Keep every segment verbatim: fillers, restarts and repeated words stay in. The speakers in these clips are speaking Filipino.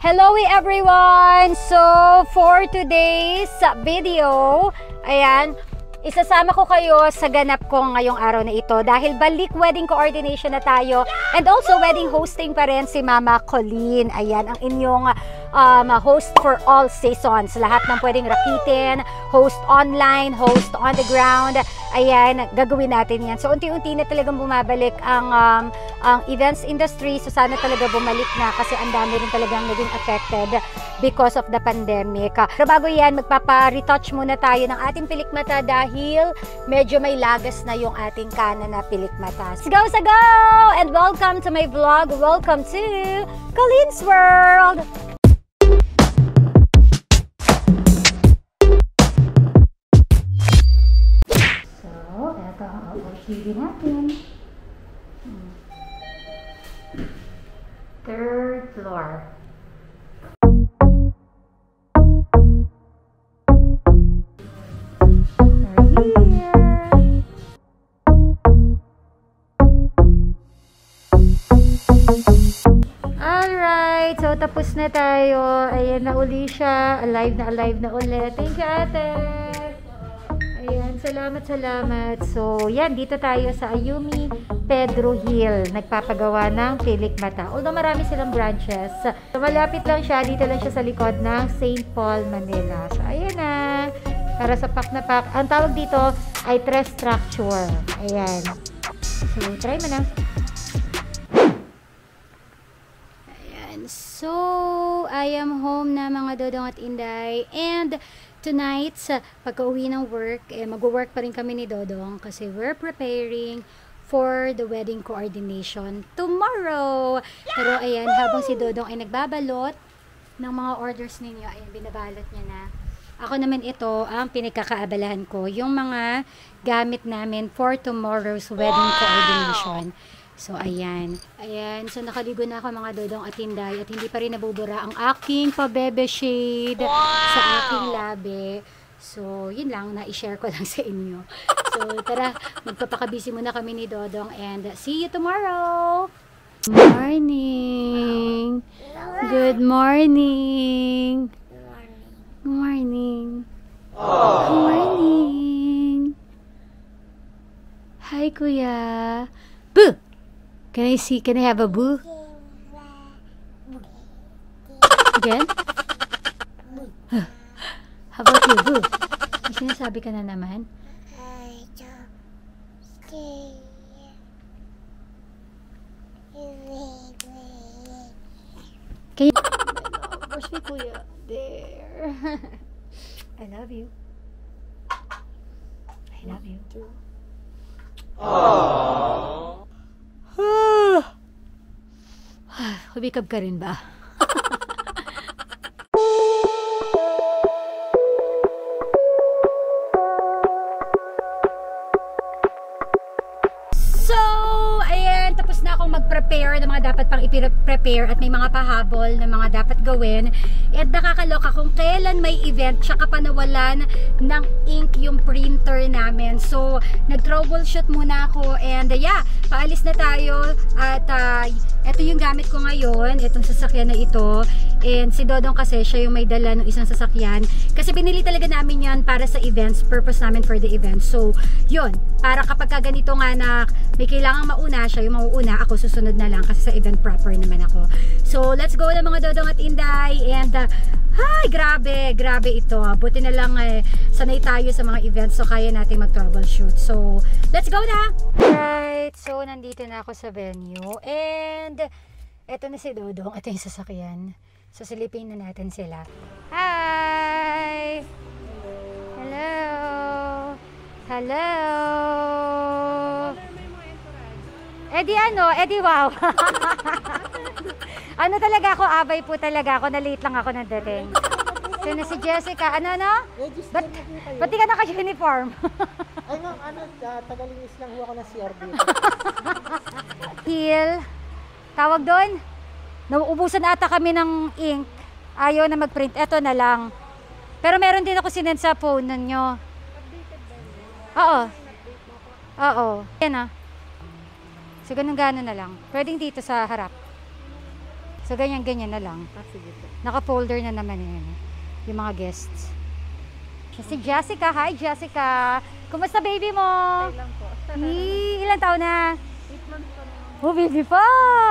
Hello everyone! So, for today's video, ayan, isasama ko kayo sa ganap ko ngayong araw na ito dahil balik wedding coordination na tayo and also wedding hosting pa rin si Mama Colleen. Ayan, ang inyong um, host for all seasons. Lahat ng pwedeng rakitin, host online, host on the ground. Ayan, gagawin natin yan. So, unti-unti na talagang bumabalik ang, um, ang events industry. So, sana talaga bumalik na kasi ang dami rin talagang naging affected because of the pandemic. Pero bago yan, magpapa-retouch muna tayo ng ating pilikmata dahil medyo may lagas na yung ating kanan na pilikmata. Let's go sa go! And welcome to my vlog. Welcome to Colleen's World! Ito ang opportunity natin. Third floor. We're here. Alright, so tapos na tayo. Ayan na uli siya. Alive na alive na ulit. Thank you, ate. Ayan, salamat, salamat. So, yan, dito tayo sa Ayumi Pedro Hill. Nagpapagawa ng pilikmata. Although marami silang branches. So, malapit lang siya. Dito lang siya sa likod ng Saint Paul, Manila. So, ayan na. Para sa pack na pack. Ang tawag dito ay tres structure. Ayan. So, try mo na. Ayan. So, I am home na mga dodong at inday. And, tonight, sa pagka-uwi ng work, eh, mag-work pa rin kami ni Dodong kasi we're preparing for the wedding coordination tomorrow. Pero ayan, habang si Dodong ay nagbabalot ng mga orders ninyo, ayan, binabalot niya na. Ako naman ito, ang pinagkakaabalahan ko, yung mga gamit namin for tomorrow's wedding coordination. So, ayan. Ayan. So, nakaligo na ako mga dodong at hinday at hindi pa rin nabubura ang aking pabebe shade sa aking labi. So, yun lang. Na-share ko lang sa inyo. So, tara. Magpapakabisi muna kami ni Dodong and see you tomorrow! Good morning! Good morning! Good morning! Good morning! Hi, Kuya! Boo! Can I see? Can I have a boo? Again? How about you, boo? May sinasabi ka na naman? Can you... Where's my kuya? There. I love you. I love you. Aww. Humikab ka rin ba? So, ayan, tapos na akong mag-prepare ng mga dapat pang i-prepare at may mga pahabol na mga dapat gawin. At nakakaloka kung kailan may event tsaka pa nawalan ng ink yung printer namin. So, nag-troubleshoot muna ako and uh, yeah, paalis na tayo at uh, ito yung gamit ko ngayon, itong sasakyan na ito. And si Dodong kasi siya yung may dala ng isang sasakyan. Kasi binili talaga namin yan para sa events, purpose namin for the event. So, yun, para kapag ka ganito nga na may kailangang mauna, siya yung mauuna, ako susunod na lang kasi sa event proper naman ako. So, let's go na mga Dodong at inday. And, uh, ay, grabe, grabe ito. Buti na lang eh, sanay tayo sa mga events so kaya natin mag-troubleshoot. So, let's go na! Right, so nandito na ako sa venue. And, eto na si Dodong. Ito yung sasakyan. So, silipin na natin sila. Hi! Hello! Hello! Eddie ano? Eddie wow! Ano talaga ako? Abay po talaga ako. Na-late lang ako ng dating. So, na si Jessica. Ano, ano? Ba't, ba't di ka naka-uniform? Ay, ma'am, ano, uh, tagalinis lang ako ng C R B. Hill. Tawag doon? Nauubusan ata kami ng ink. Ayaw na mag-print. Eto na lang. Pero meron din ako sinend sa phone ninyo. Oo. Oo. Yan ah. So, ganun gano'n na lang. Pwedeng dito sa harap. So, ganyan-ganyan na lang. Ah, sige po. Naka-folder na naman yan. Yung mga guests. Siya si Jessica. Hi, Jessica. Kumusta baby mo? Okay lang po. Hi, ilang taon na? eight months pa naman. Oh, baby pa!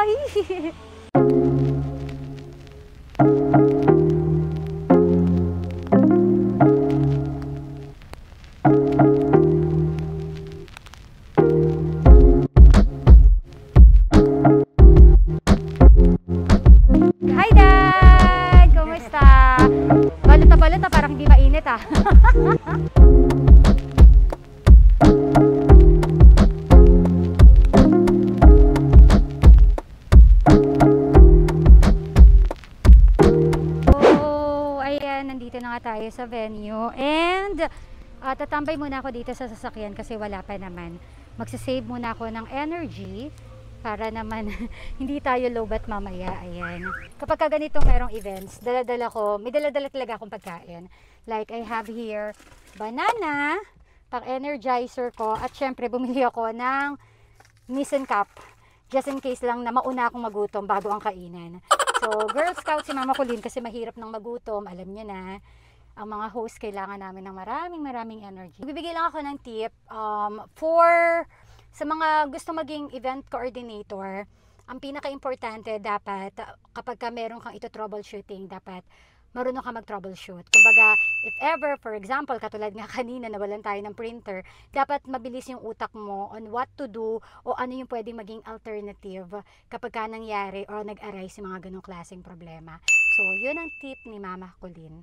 Hi, Dad! Kumusta? Balot na balot na, parang hindi mainit ah. Nandito na nga tayo sa venue and uh, tatambay muna ako dito sa sasakyan kasi wala pa naman. Magsasave muna ako ng energy para naman hindi tayo lowbat mamaya. Ayan. Kapag ka ganitong merong events, dala-dala ko, may dala-dala talaga akong pagkain. Like I have here banana, pang energizer ko, at syempre bumili ako ng Nissan Cup just in case lang na mauna akong magutom bago ang kainan. So, Girl Scout si Mama Colleen kasi mahirap nang magutom. Alam niyo na, ang mga host kailangan namin ng maraming maraming energy. Bibigay lang ako ng tip um, for sa mga gusto maging event coordinator. Ang pinaka-importante dapat kapag ka meron kang ito troubleshooting, dapat marunong ka mag-troubleshoot. Kumbaga, if ever, for example, katulad nga kanina, nawalan tayo ng printer, dapat mabilis yung utak mo on what to do o ano yung pwedeng maging alternative kapag ka nangyari o nag-arise yung mga ganong klaseng problema. So, yun ang tip ni Mama Colleen.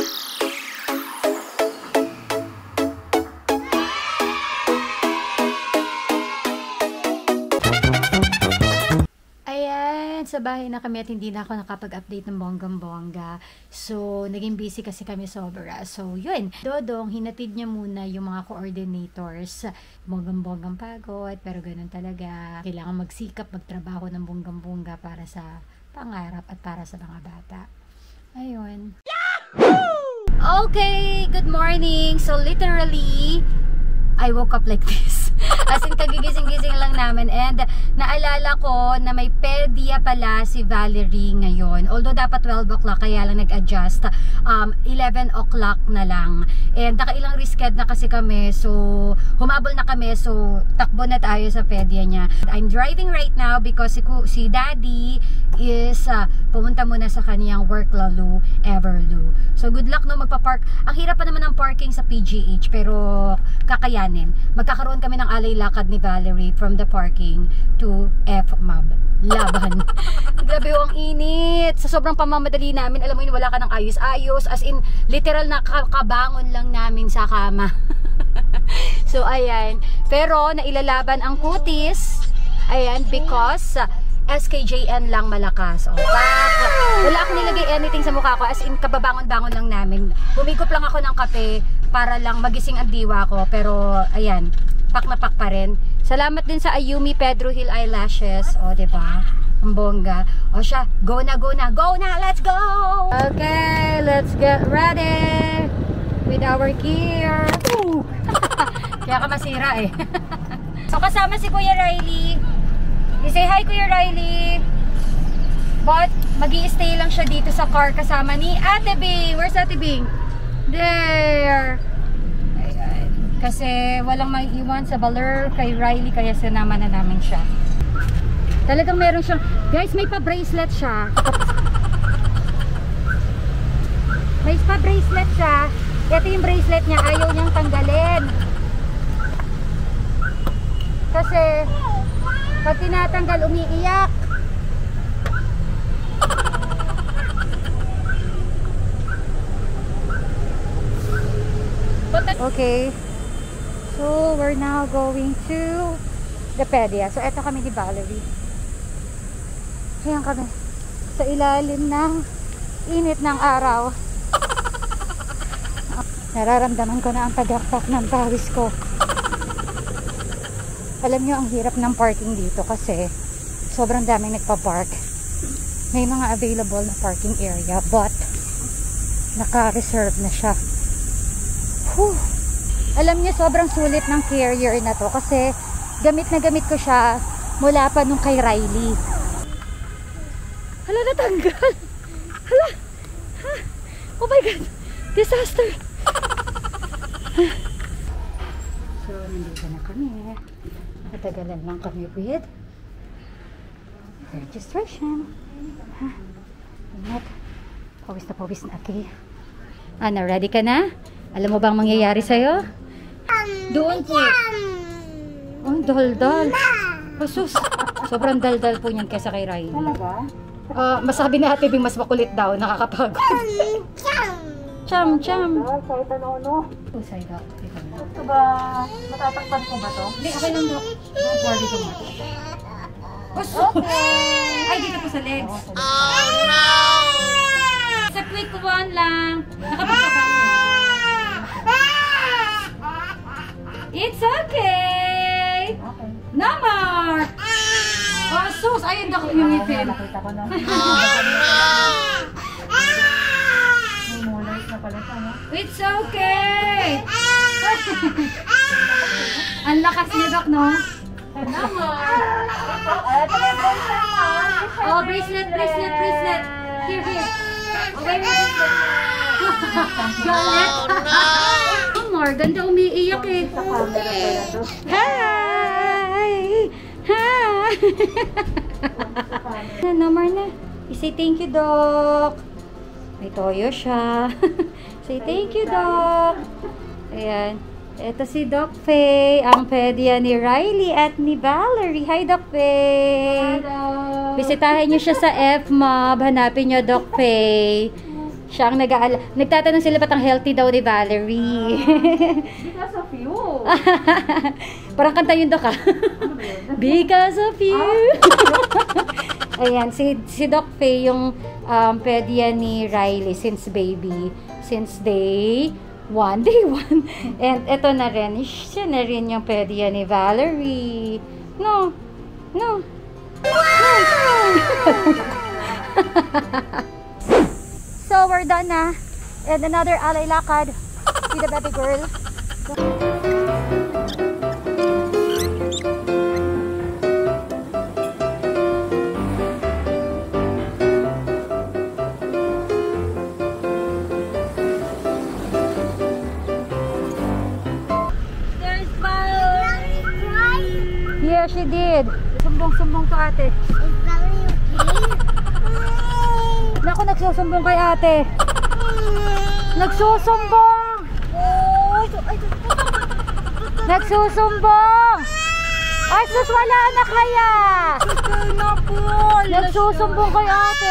Ayan, sa bahay na kami at hindi na ako nakapag-update ng bonggang-bongga. So, naging busy kasi kami sobra. So, yun. Dodong, hinatid niya muna yung mga coordinators. Bonggang-bonggang pagod, pero ganun talaga. Kailangan magsikap, magtrabaho ng bonggang-bongga para sa pangarap at para sa mga bata. Ayun. Yahoo! Okay, good morning. So, literally, I woke up like this. As in, kagigising-gising lang namin. And naalala ko na may pedya pala si Valerie ngayon. Although dapat twelve o'clock, kaya lang nag-adjust. Um, eleven o'clock na lang. And nakailang risked na kasi kami. So, humabol na kami. So, takbo na tayo sa pedya niya. I'm driving right now because si, si Daddy is uh, pumunta muna sa kaniyang work lalo, Everloo. So, good luck no magpa-park. Ang hirap pa naman ng parking sa P G H, pero kakayanin. Magkakaroon kami ng alay lakad ni Valerie from the parking to F M A B. Laban. Grabe ang init. Sa sobrang pamamadali namin, alam mo yun, wala ka ng ayos-ayos. As in, literal na kabangon lang namin sa kama. So, ayan. Pero, nailalaban ang kutis. Ayan, because uh, S K J N lang malakas. O, pak. Wala akong nilagay anything sa mukha ko. As in, kababangon-bangon lang namin. Bumigop lang ako ng kape para lang magising ang diwa ko. Pero, ayan, pak na pak pa rin. Salamat din sa Ayumi Pedro Hill Eyelashes. O, diba? Ang bongga. O siya, go na, go na, go na, let's go! Okay, let's get ready with our gear. Kaya ka masira eh. So, kasama si Kuya Riley. I-say hi, Kuya Riley. But, mag-i-stay lang siya dito sa car kasama ni Ate Bing. Where's Ate Bing? There. Ayan. Kasi walang maiiwan sa baler kay Riley, kaya sinama na namin siya. Talagang meron siyang, guys, may pa-bracelet siya. May pa-bracelet siya. Ito yung bracelet niya, ayaw niyang tanggalin. Kasi, pag tinatanggal, umiiyak. Okay. So, we're now going to the pedya. So, eto kami ni Valerie. Ayan kami. Sa ilalim ng init ng araw. Nararamdaman ko na ang pagakpak ng pawis ko. Alam nyo, ang hirap ng parking dito kasi sobrang daming nagpa-park. May mga available na parking area but naka-reserve na siya. Whew. Alam nyo, sobrang sulit ng carrier na to kasi gamit na gamit ko siya mula pa nung kay Riley. Hala, natanggal. Hala. Ha? Oh my God. Disaster. So, nandito na kami. Nakatagalan lang kami with registration. Ha? Ingat. Pawis na pawis na, okay? Ano, ready ka na? Alam mo bang mangyayari sa'yo? Doon po. Oh, dal-dal. Pasus. Sobrang dal-dal po niyan kaysa kay Riley. Talaga? Uh, masabi na Ate Bing mas makulit daw, nakakapagod. Cham, cham. Kahit ano-ano. Oh, side up. Ito ba, matatakpan ko ba to? Hindi, okay lang daw. Don't worry ko mo. Okay. Ay, dito po sa legs. Oh, no! Sa quick one lang. Nakapagpapang niya. It's okay! Okay. No more! Oh, sus! Ayun na yung ngipin. Nakita ko na. May molars na pala siya, no? It's okay! Ang lakas niya, Dok, no? No more! Oh, bracelet, bracelet, bracelet! Here, here! Oh, wait, wait, Galit! No more! Ganda umiiyak eh! Hi! Hi! No more na. I-say thank you, Doc. May toyo siya. Say thank you, Doc. Ayan. Ito si Doc Faye, ang pedya ni Riley at ni Valerie. Hi, Doc Faye. Hello. Bisitahin niyo siya sa F M O B. Hanapin niyo, Doc Faye. Siya ang nag-aala. Nagtatanong sila ba't ang healthy daw ni Valerie. Because of you. Parang kanta yun, Doc, ah. Because of you. Ayan, si, si Doc Faye yung um, pedya ni Riley since baby. Since day one. Day one. And eto na rin. Siya na rin yung pedya ni Valerie. No. No. No. So, we're done na. And another alay lakad with the baby girl. There's Valerie. Yeah, she did. Sumbong-sumbong to ate. Is Valerie okay? Naku, nagsusumbong kay ate. Nagsusumbong! Nagsusumbong! Ay, sus, wala na kaya! Nagsusumbong kay ate.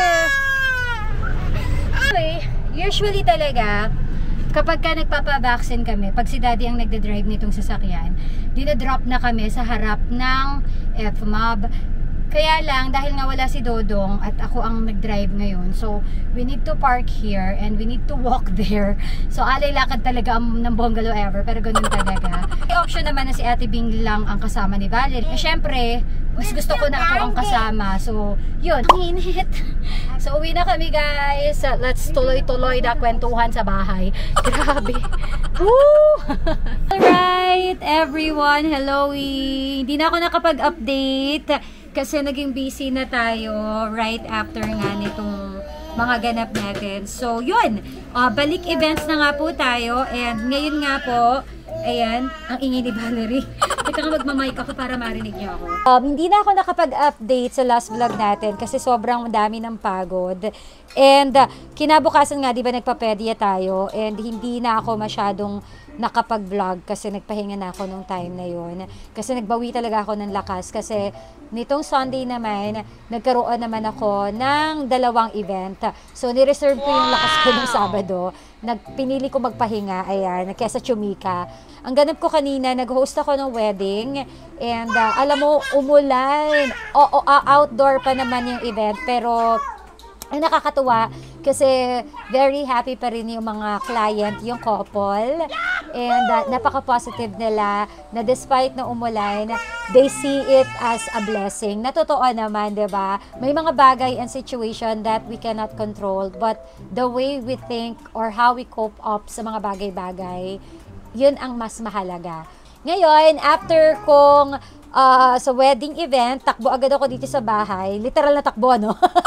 Anyway, usually talaga, kapag ka nagpapavaccine kami, pag si daddy ang nagde-drive nitong sasakyan, dinadrop na kami sa harap ng F M O B. Kaya lang, dahil nga wala si Dodong at ako ang nag-drive ngayon, so we need to park here and we need to walk there. So alay lakad talaga ang ng bungalow ever, pero ganun talaga. May option naman na si Ate Bing lang ang kasama ni Valerie. Eh, syempre, mas gusto ko na ako ang kasama. So, yun. Ang init. So, uwi na kami, guys. Let's tuloy-tuloy na kwentuhan sa bahay. Grabe. Woo! Alright, everyone. Hello. Hindi na ako nakapag-update kasi naging busy na tayo right after nga nitong mga ganap natin. So, yun. Uh, balik events na nga po tayo. And ngayon nga po, ayan, ang ingay ni Valerie. Ito nga magmamic ako para marinig niyo ako. Um, hindi na ako nakapag-update sa last vlog natin kasi sobrang dami ng pagod. And uh, kinabukasan nga, di ba nagpapedya tayo and hindi na ako masyadong nakapag-vlog kasi nagpahinga na ako nung time na yun. Kasi nagbawi talaga ako ng lakas kasi nitong Sunday naman, nagkaroon naman ako ng dalawang event. So, nireserve ko yung lakas ko nung Sabado. Nagpinili ko magpahinga, ayan, kesa Chumika. Ang ganap ko kanina, nag-host ako ng wedding and uh, alam mo, umulan. O, o, uh, outdoor pa naman yung event pero ang nakakatuwa kasi very happy pa rin yung mga client, yung couple. And uh, napaka-positive nila na despite na umulan, they see it as a blessing. Natotoo naman, di ba? May mga bagay and situation that we cannot control, but the way we think or how we cope up sa mga bagay-bagay, yun ang mas mahalaga. Ngayon, after kong uh, sa wedding event, takbo agad ako dito sa bahay. Literal na takbo, no?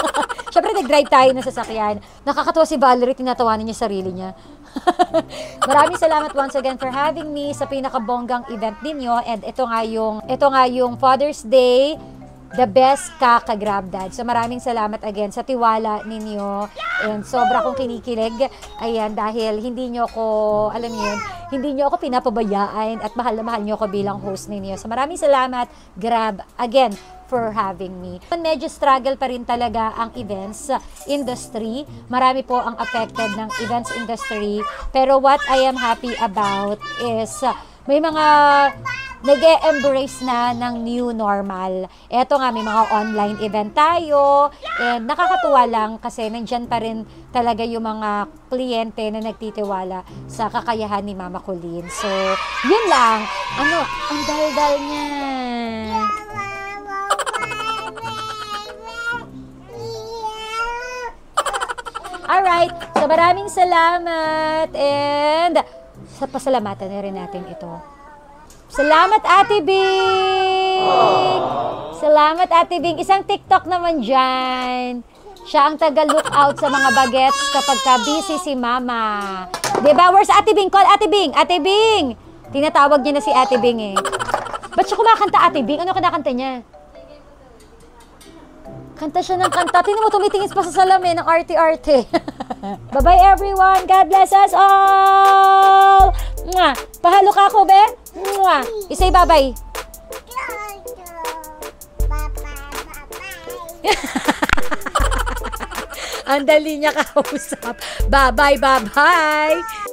Siyempre, nag-drive tayo ng sasakyan. Nakakatawa si Valerie, tinatawanan niya sarili niya. Maraming salamat once again for having me sa pinakabonggang event ninyo. And ito nga yung, ito nga yung Father's Day, the best kaka-Grab Dad. So maraming salamat again sa tiwala ninyo. And sobra kong kinikilig. Ayan, dahil hindi nyo ko, alam niyo yun, hindi nyo ako pinapabayaan at mahal na mahal nyo ako bilang host ninyo. So maraming salamat, Grab, again, for having me. Medyo struggle pa rin talaga ang events industry. Marami po ang affected ng events industry. Pero what I am happy about is uh, may mga nag-e-embrace na ng new normal. Eto nga, may mga online event tayo. And nakakatuwa lang kasi nandyan pa rin talaga yung mga kliyente na nagtitiwala sa kakayahan ni Mama Colleen. So, yun lang. Ano, ang dal-dal niya. Alright, so maraming salamat and sa pasalamatan na rin natin ito. Salamat, Ate Bing! Salamat, Ate Bing. Isang TikTok naman dyan. Siya ang taga-lookout sa mga bagets kapag ka busy si Mama. Diba? Where's Ate Bing? Call Ate Bing! Ate Bing! Tinatawag niya na si Ate Bing eh. Ba't siya kumakanta, Ate Bing? Ano kinakanta niya? Kanta siya ng kanta. Tingnan mo, tumitingin pa sa salamin ng arte-arte. Bye-bye everyone. God bless us all. Mwah. Pahalo ka ako, be. Mwah. Isay bye-bye. Ang dali niya kausap. Bye-bye, bye-bye.